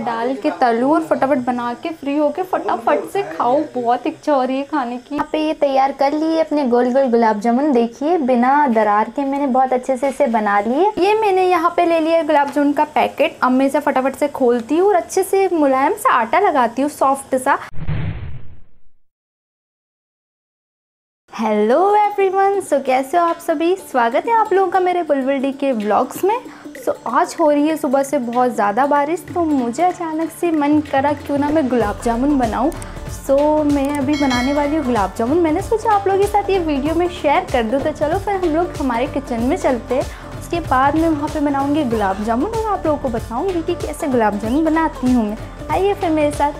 डाल के तलूं और फटाफट बना के फ्री होके फटाफट से खाओ। बहुत इच्छा हो रही है खाने की। यहाँ पे ये तैयार कर लिए अपने गोल गोल गुलाब जामुन। देखिए बिना दरार के मैंने बहुत अच्छे से इसे बना लिए। ये मैंने यहाँ पे ले लिया गुलाब जामुन का पैकेट। अब मैं इसे फटाफट से खोलती हूँ और अच्छे से मुलायम सा आटा लगाती हूँ, सॉफ्ट सा। हेलो एवरीवन, सो कैसे हो आप सभी। स्वागत है आप लोगों का मेरे बुलबुल डी के व्लॉग्स में। सो आज हो रही है सुबह से बहुत ज़्यादा बारिश, तो मुझे अचानक से मन करा क्यों ना मैं गुलाब जामुन बनाऊं। सो मैं अभी बनाने वाली हूँ गुलाब जामुन। मैंने सोचा आप लोगों के साथ ये वीडियो में शेयर कर दूँ। तो चलो फिर हम लोग हमारे किचन में चलते हैं। उसके बाद मैं वहाँ पे बनाऊँगी गुलाब जामुन और आप लोगों को बताऊँगी कि कैसे गुलाब जामुन बनाती हूँ मैं। आइए फिर मेरे साथ।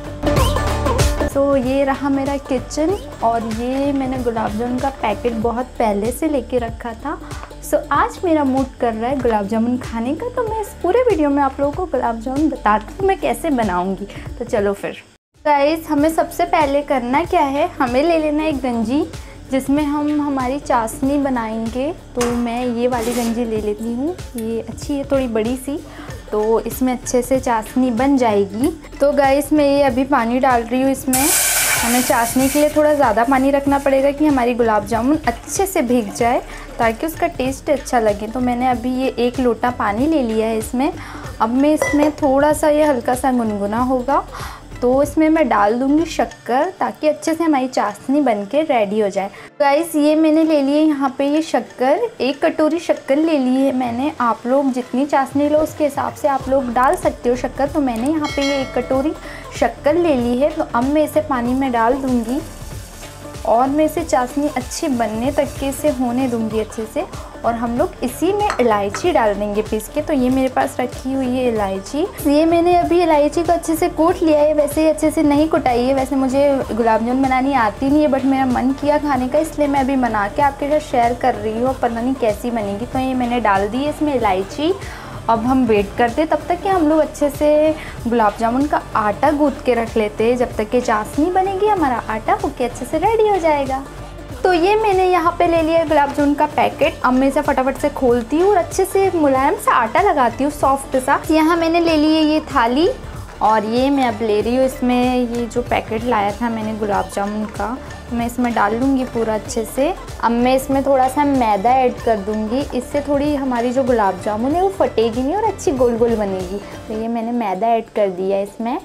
तो ये रहा मेरा किचन और ये मैंने गुलाब जामुन का पैकेट बहुत पहले से लेके रखा था। सो आज मेरा मूड कर रहा है गुलाब जामुन खाने का, तो मैं इस पूरे वीडियो में आप लोगों को गुलाब जामुन बताती हूँ मैं कैसे बनाऊँगी। तो चलो फिर गाइस, हमें सबसे पहले करना क्या है, हमें ले लेना एक गंजी जिसमें हम हमारी चाशनी बनाएंगे। तो मैं ये वाली गंजी ले लेती हूँ, ये अच्छी है थोड़ी बड़ी सी, तो इसमें अच्छे से चाशनी बन जाएगी। तो गाइस मैं ये अभी पानी डाल रही हूँ इसमें। हमें चाशनी के लिए थोड़ा ज़्यादा पानी रखना पड़ेगा कि हमारी गुलाब जामुन अच्छे से भीग जाए ताकि उसका टेस्ट अच्छा लगे। तो मैंने अभी ये 1 लोटा पानी ले लिया है इसमें। अब मैं इसमें थोड़ा सा ये हल्का सा गुनगुना होगा तो इसमें मैं डाल दूंगी शक्कर ताकि अच्छे से हमारी चाशनी बनके रेडी हो जाए। गाइस ये मैंने ले लिए यहाँ पे ये शक्कर, 1 कटोरी शक्कर ले ली है मैंने। आप लोग जितनी चाशनी लो उसके हिसाब से आप लोग डाल सकते हो शक्कर। तो मैंने यहाँ पे ये 1 कटोरी शक्कर ले ली है। तो अब मैं इसे पानी में डाल दूँगी और मैं इसे चाशनी अच्छी बनने तक के इसे होने दूँगी अच्छे से। और हम लोग इसी में इलायची डाल देंगे पीस के। तो ये मेरे पास रखी हुई है इलायची। ये मैंने अभी इलायची को अच्छे से कूट लिया है, वैसे ही अच्छे से नहीं कुटाई है। वैसे मुझे गुलाब जामुन बनानी आती नहीं है, बट मेरा मन किया खाने का, इसलिए मैं अभी बना के आपके साथ शेयर कर रही हूँ। पता नहीं कैसी बनेगी। तो ये मैंने डाल दी है इसमें इलायची। अब हम वेट करते तब तक कि हम लोग अच्छे से गुलाब जामुन का आटा गूँथ के रख लेते हैं। जब तक कि चाशनी बनेगी हमारा आटा होके अच्छे से रेडी हो जाएगा। तो ये मैंने यहाँ पे ले लिया गुलाब जामुन का पैकेट। अब मैं इसे फटाफट से खोलती हूँ और अच्छे से मुलायम सा आटा लगाती हूँ, सॉफ्ट सा। यहाँ मैंने ले ली है ये थाली और ये मैं अब ले रही हूँ इसमें ये जो पैकेट लाया था मैंने गुलाब जामुन का, तो मैं इसमें डाल लूँगी पूरा अच्छे से। अब मैं इसमें थोड़ा सा मैदा ऐड कर दूँगी, इससे थोड़ी हमारी जो गुलाब जामुन है वो फटेगी नहीं और अच्छी गोल गोल बनेगी। तो ये मैंने मैदा ऐड कर दिया इसमें।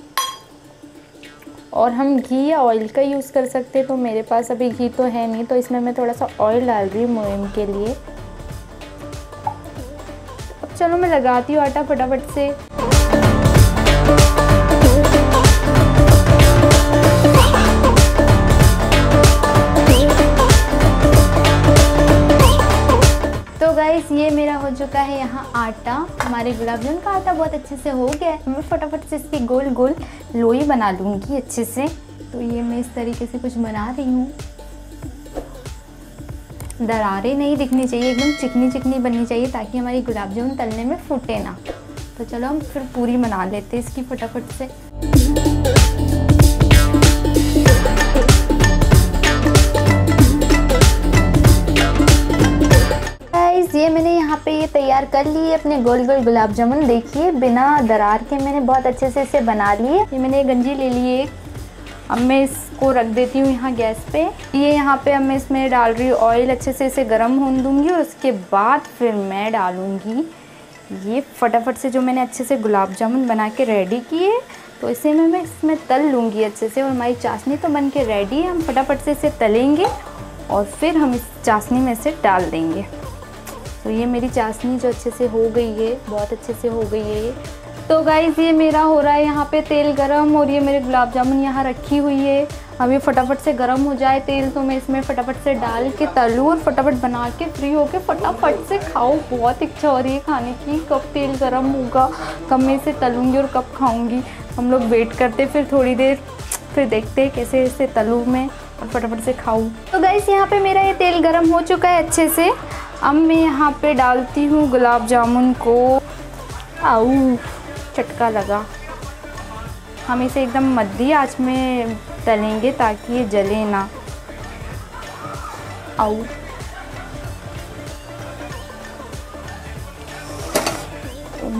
और हम घी या ऑयल का यूज़ कर सकते हैं। तो मेरे पास अभी घी तो है नहीं, तो इसमें मैं थोड़ा सा ऑयल डाल रही हूँ मुलायम के लिए। अब चलो मैं लगाती हूँ आटा फटाफट से। तो गाइस ये मेरा हो चुका है यहाँ आटा। हमारे गुलाब जामुन का आटा बहुत अच्छे से हो गया है। मैं फटाफट से इसकी गोल गोल लोई बना लूँगी अच्छे से। तो ये मैं इस तरीके से कुछ बना रही हूँ। दरारें नहीं दिखनी चाहिए, एकदम चिकनी चिकनी बननी चाहिए ताकि हमारी गुलाब जामुन तलने में फूटे ना। तो चलो हम फिर पूरी बना लेते हैं इसकी फटाफट से। ये मैंने यहाँ पे ये तैयार कर लिए अपने गोल गोल गुलाब जामुन। देखिए बिना दरार के मैंने बहुत अच्छे से इसे बना लिए। ये मैंने ये गंजी ले ली है। अब मैं इसको रख देती हूँ यहाँ गैस पे। ये यहाँ पे अब मैं इसमें डाल रही हूँ ऑयल, अच्छे से इसे गर्म होने दूँगी और उसके बाद फिर मैं डालूँगी ये फटाफट से जो मैंने अच्छे से गुलाब जामुन बना के रेडी किए। तो इसे मैं इसमें तल लूँगी अच्छे से। और हमारी चाशनी तो बन के रेडी है, हम फटाफट से इसे तलेंगे और फिर हम इस चाशनी में इसे डाल देंगे। तो ये मेरी चाशनी जो अच्छे से हो गई है, बहुत अच्छे से हो गई है ये। तो गाइस ये मेरा हो रहा है यहाँ पे तेल गरम और ये मेरे गुलाब जामुन यहाँ रखी हुई है। अब ये फटाफट से गरम हो जाए तेल तो मैं इसमें फटाफट से डाल के तलूँ और फटाफट बना के फ्री होके फटाफट से खाऊँ। बहुत इच्छा हो रही है खाने की। कब तेल गरम होगा, कब मैं इसे तलूँगी और कब खाऊँगी। हम लोग वेट करते फिर थोड़ी देर, फिर देखते हैं कैसे इसे तलूँ मैं और फटाफट से खाऊँ। तो गाइस यहाँ पे मेरा ये तेल गरम हो चुका है अच्छे से। अब मैं यहाँ पे डालती हूँ गुलाब जामुन को। आऊ चटका लगा। हम इसे एकदम मध्यम आंच में तलेंगे ताकि ये जले ना। आऊ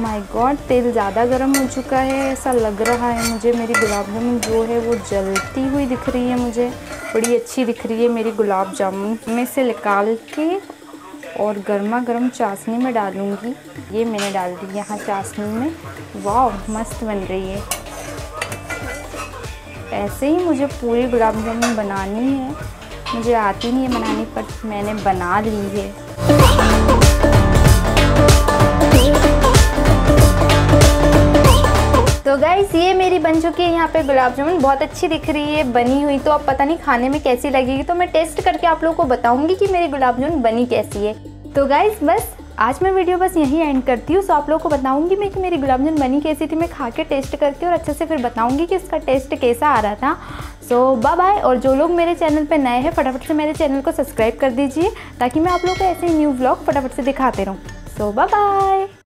माय गॉड, तेल ज़्यादा गर्म हो चुका है, ऐसा लग रहा है मुझे। मेरी गुलाब जामुन जो है वो जलती हुई दिख रही है मुझे, बड़ी अच्छी दिख रही है मेरी गुलाब जामुन। मैं इसे निकाल के और गर्मा गर्म चाशनी में डालूँगी। ये मैंने डाल दी यहाँ चाशनी में। वाह, मस्त बन रही है। ऐसे ही मुझे पूरी गुलाब जामुन बनानी है। मुझे आती नहीं है बनानी, पर मैंने बना ली है। तो गाइस, ये मेरी बन चुकी है यहाँ पे गुलाब जामुन, बहुत अच्छी दिख रही है बनी हुई। तो अब पता नहीं खाने में कैसी लगेगी, तो मैं टेस्ट करके आप लोगों को बताऊंगी कि मेरी गुलाब जामुन बनी कैसी है। तो गाइस, बस आज मैं वीडियो बस यहीं एंड करती हूँ। सो आप लोगों को बताऊंगी मैं कि मेरी गुलाब जामुन बनी कैसी थी। मैं खा के टेस्ट करके और अच्छे से फिर बताऊंगी कि इसका टेस्ट कैसा आ रहा था। So bye bye. और जो लोग मेरे चैनल पे नए हैं, फटाफट से मेरे चैनल को सब्सक्राइब कर दीजिए, ताकि मैं आप लोगों को ऐसे न्यू व्लॉग फटाफट से दिखाते रहूँ। So bye bye.